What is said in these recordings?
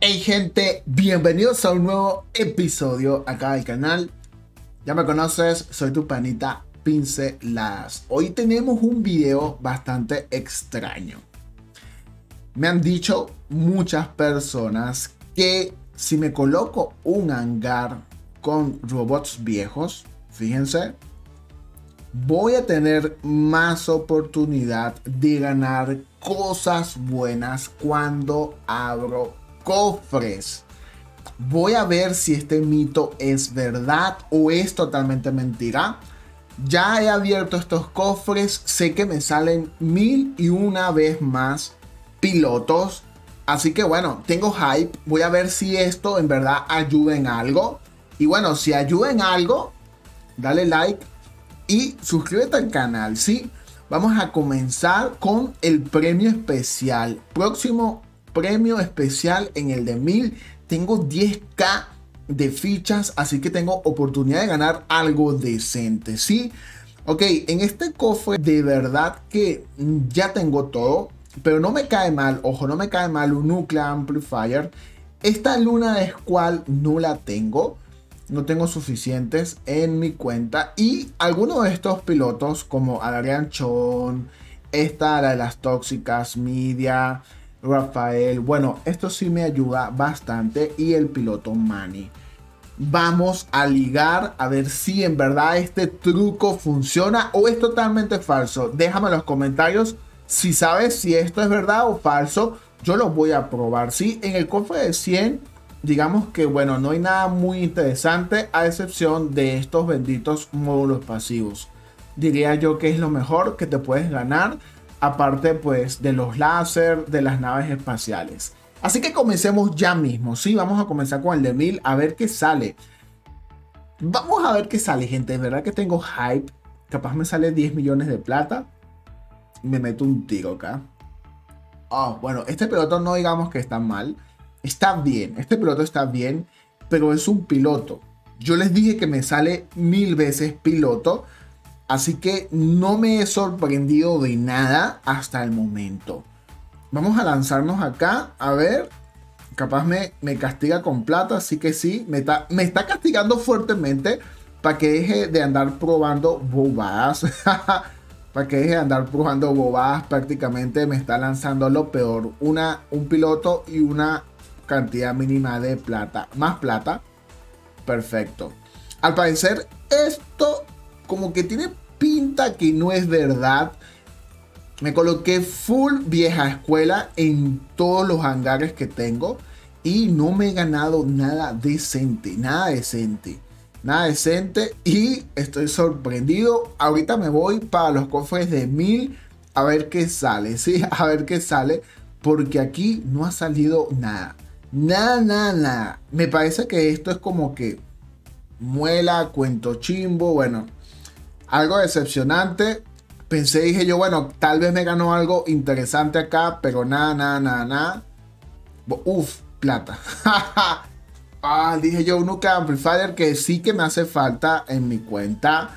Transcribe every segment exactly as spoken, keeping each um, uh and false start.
Hey gente, bienvenidos a un nuevo episodio acá del canal. Ya me conoces, soy tu panita Pinceladas. Hoy tenemos un video bastante extraño. Me han dicho muchas personas que si me coloco un hangar con robots viejos, fíjense, voy a tener más oportunidad de ganar cosas buenas cuando abro cofres. Voy a ver si este mito es verdad o es totalmente mentira. Ya he abierto estos cofres, sé que me salen mil y una vez más pilotos. Así que bueno, tengo hype. Voy a ver si esto en verdad ayuda en algo. Y bueno, si ayuda en algo, dale like y suscríbete al canal, ¿sí? Vamos a comenzar con el premio especial. Próximo premio especial en el de mil. Tengo diez mil de fichas, así que tengo oportunidad de ganar algo decente, ¿sí? Ok, en este cofre de verdad que ya tengo todo, pero no me cae mal, ojo, no me cae mal un Nuclear Amplifier. Esta luna de Squall no la tengo. No tengo suficientes en mi cuenta. Y algunos de estos pilotos como Adrián Chon, esta, la de las tóxicas, Media, Rafael. Bueno, esto sí me ayuda bastante. Y el piloto Manny. Vamos a ligar a ver si en verdad este truco funciona o es totalmente falso. Déjame en los comentarios si sabes si esto es verdad o falso. Yo lo voy a probar. Sí, en el cofre de cien... digamos que bueno, no hay nada muy interesante a excepción de estos benditos módulos pasivos. Diría yo que es lo mejor que te puedes ganar, aparte pues de los láser, de las naves espaciales. Así que comencemos ya mismo, sí, vamos a comenzar con el de mil a ver qué sale. Vamos a ver qué sale, gente, de verdad que tengo hype. Capaz me sale diez millones de plata y me meto un tiro acá. Oh, bueno, este piloto no digamos que está mal. Está bien, este piloto está bien, pero es un piloto. Yo les dije que me sale mil veces piloto, así que no me he sorprendido de nada hasta el momento. Vamos a lanzarnos acá, a ver, capaz me, me castiga con plata, así que sí, me está, me está castigando fuertemente para que deje de andar probando bobadas. Para que deje de andar probando bobadas, prácticamente me está lanzando lo peor. Una, un piloto y una cantidad mínima de plata, más plata. Perfecto. Al parecer esto como que tiene pinta que no es verdad. Me coloqué full vieja escuela en todos los hangares que tengo y no me he ganado nada decente, nada decente, nada decente y estoy sorprendido. Ahorita me voy para los cofres de mil a ver qué sale, sí, a ver qué sale, porque aquí no ha salido nada. Nada, nada, nada. Me parece que esto es como que muela, cuento chimbo. Bueno, algo decepcionante. Pensé, dije yo, bueno, tal vez me ganó algo interesante acá, pero nada, nada, nada, nada. Uf, plata. Ah, dije yo, un Nuclear Amplifier que sí que me hace falta en mi cuenta.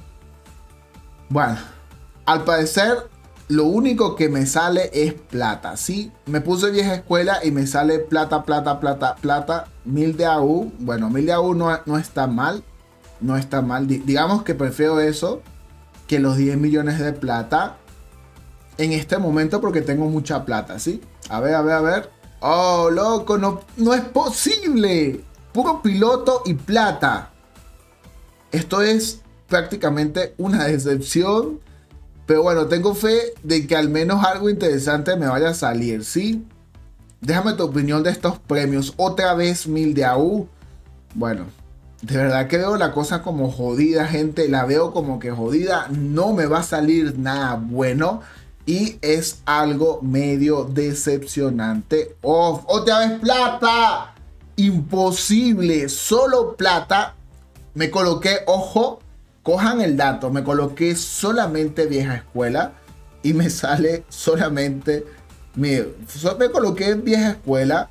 Bueno, al parecer lo único que me sale es plata, ¿sí? Me puse vieja escuela y me sale plata, plata, plata, plata. Mil de A U. Bueno, mil de A U no, no está mal. No está mal. D digamos que prefiero eso que los diez millones de plata en este momento porque tengo mucha plata, ¿sí? A ver, a ver, a ver. Oh, loco, no, no es posible. Puro piloto y plata. Esto es prácticamente una decepción. Pero bueno, tengo fe de que al menos algo interesante me vaya a salir, ¿sí? Déjame tu opinión de estos premios. Otra vez mil de A U. Bueno, de verdad que veo la cosa como jodida, gente. La veo como que jodida. No me va a salir nada bueno. Y es algo medio decepcionante. ¡Oh! ¡Otra vez plata! Imposible. Solo plata. Me coloqué, ojo. Cojan el dato, me coloqué solamente vieja escuela y me sale solamente, mire, me coloqué vieja escuela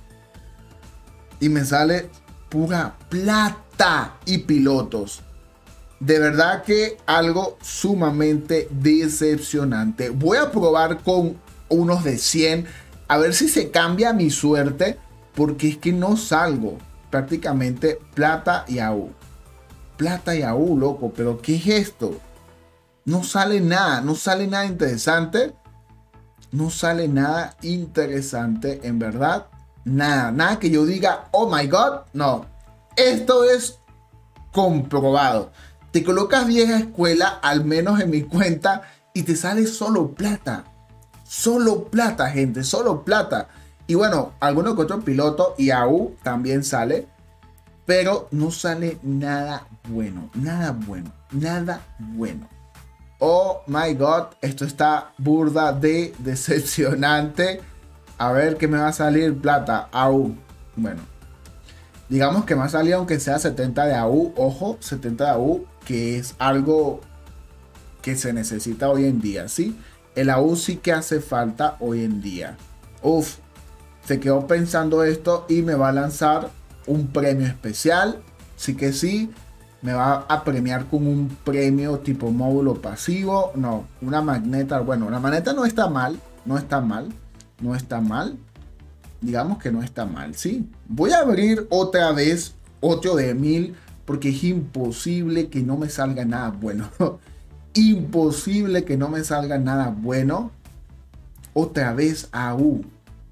y me sale pura plata y pilotos. De verdad que algo sumamente decepcionante. Voy a probar con unos de cien a ver si se cambia mi suerte. porque es que no salgo. Prácticamente plata y A U. Plata y A U, loco. Pero ¿qué es esto? No sale nada. No sale nada interesante. No sale nada interesante, en verdad. Nada. Nada que yo diga, oh my god. No. Esto es comprobado. Te colocas vieja escuela, al menos en mi cuenta, y te sale solo plata. Solo plata, gente. Solo plata. Y bueno, alguno que otro piloto y A U también sale. Pero no sale nada bueno. Nada bueno. Nada bueno. Oh my god. Esto está burda de decepcionante. A ver qué me va a salir. Plata. A U. Bueno. Digamos que me ha salido aunque sea setenta de A U. Ojo. setenta de A U. Que es algo que se necesita hoy en día. ¿Sí? El A U sí que hace falta hoy en día. Uf. Se quedó pensando esto y me va a lanzar un premio especial. Sí que sí. Me va a premiar con un premio tipo módulo pasivo. No, una magneta. Bueno, la magneta no está mal. No está mal. No está mal. Digamos que no está mal, ¿sí? Voy a abrir otra vez otro de mil. Porque es imposible que no me salga nada bueno. Imposible que no me salga nada bueno. Otra vez A U.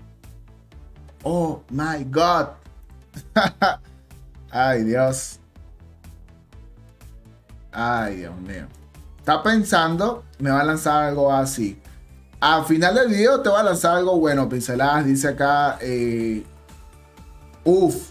Oh my god. Ay, Dios. Ay, Dios mío. Está pensando, me va a lanzar algo así. Al final del video te va a lanzar algo bueno. Pinceladas, dice acá. Eh, uf.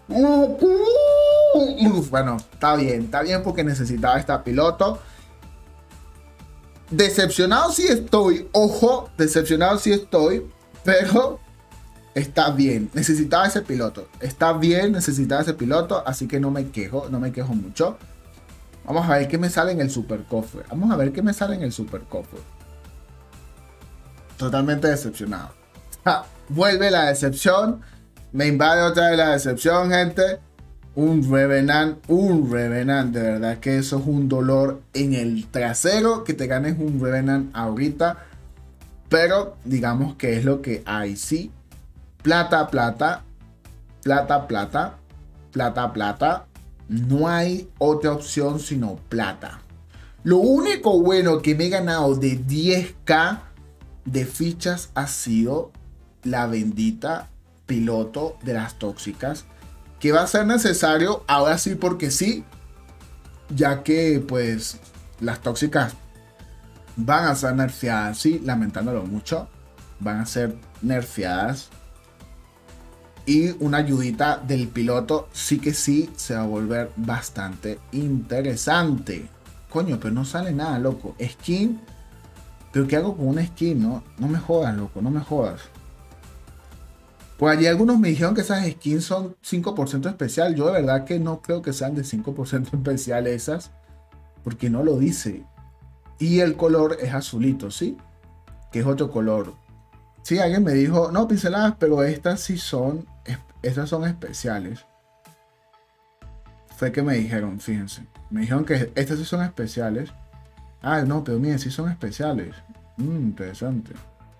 Uf. Bueno, está bien. Está bien porque necesitaba esta piloto. Decepcionado sí estoy. Ojo, decepcionado sí estoy. Pero... está bien, necesitaba ese piloto. Está bien, necesitaba ese piloto. Así que no me quejo, no me quejo mucho. Vamos a ver qué me sale en el super cofre. Vamos a ver qué me sale en el super cofre. Totalmente decepcionado. Ja, vuelve la decepción. Me invade otra vez la decepción, gente. Un Revenant, un Revenant. De verdad que eso es un dolor en el trasero. Que te ganes un Revenant ahorita. Pero digamos que es lo que hay, sí. Plata, plata, plata, plata, plata, plata. No hay otra opción sino plata. Lo único bueno que me he ganado de diez K de fichas ha sido la bendita piloto de las tóxicas. Que va a ser necesario ahora sí porque sí. Ya que pues las tóxicas van a ser nerfeadas. Sí, lamentándolo mucho. Van a ser nerfeadas. Y una ayudita del piloto sí que sí se va a volver bastante interesante. Coño, pero no sale nada, loco. Skin. ¿Pero qué hago con una skin? No, no me jodas, loco. No me jodas. Pues allí algunos me dijeron que esas skins son cinco por ciento especial. Yo de verdad que no creo que sean de cinco por ciento especial esas. Porque no lo dice. Y el color es azulito, ¿sí? Que es otro color. Sí, alguien me dijo, no, pinceladas, pero estas sí son, estas son especiales. Fue que me dijeron, fíjense. Me dijeron que estas sí son especiales. Ah, no, pero miren, sí son especiales. Mm, interesante.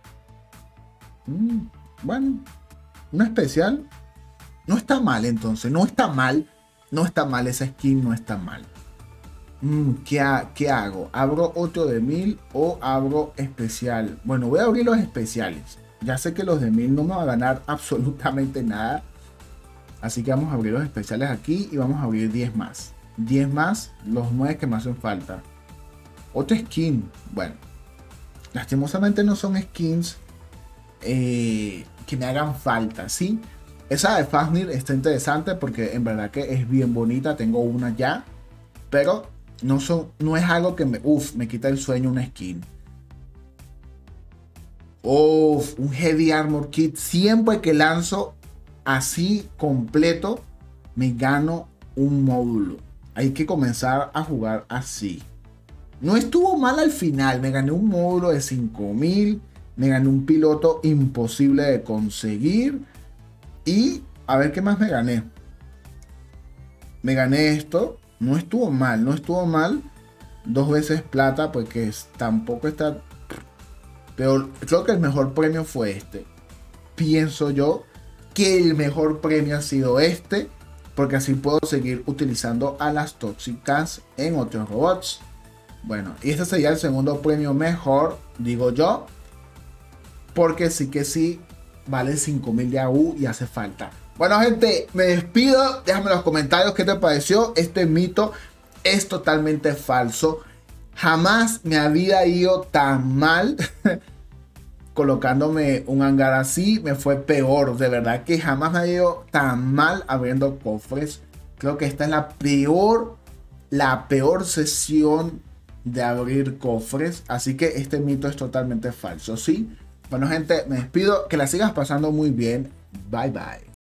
Mm, bueno, una especial. No está mal entonces, no está mal. No está mal, esa skin no está mal. Mm, ¿qué, ha, ¿Qué hago? ¿Abro otro de mil o abro especial? Bueno, voy a abrir los especiales. Ya sé que los de mil no me van a ganar absolutamente nada. Así que vamos a abrir los especiales aquí y vamos a abrir diez más. diez más, los nueve que me hacen falta. Otra skin. Bueno, lastimosamente no son skins eh, que me hagan falta, ¿sí? Esa de Fafnir está interesante porque en verdad que es bien bonita. Tengo una ya. Pero no, son, no es algo que me, uf, me quita el sueño una skin. Uf, un Heavy Armor Kit. Siempre que lanzo así completo, me gano un módulo. Hay que comenzar a jugar así. No estuvo mal al final. Me gané un módulo de cinco mil. Me gané un piloto imposible de conseguir. Y a ver qué más me gané. Me gané esto. No estuvo mal, no estuvo mal. Dos veces plata, porque es, tampoco está... Pero creo que el mejor premio fue este. Pienso yo. que el mejor premio ha sido este, porque así puedo seguir utilizando a las tóxicas en otros robots. Bueno, y este sería el segundo premio mejor, digo yo, porque sí que sí vale cinco mil de A U y hace falta. Bueno, gente, me despido. Déjame en los comentarios qué te pareció. Este mito es totalmente falso. Jamás me había ido tan mal colocándome un hangar así. Me fue peor. De verdad que jamás me había ido tan mal abriendo cofres. Creo que esta es la peor, la peor sesión de abrir cofres. Así que este mito es totalmente falso, ¿sí? Bueno, gente, me despido. Que la sigas pasando muy bien. Bye, bye.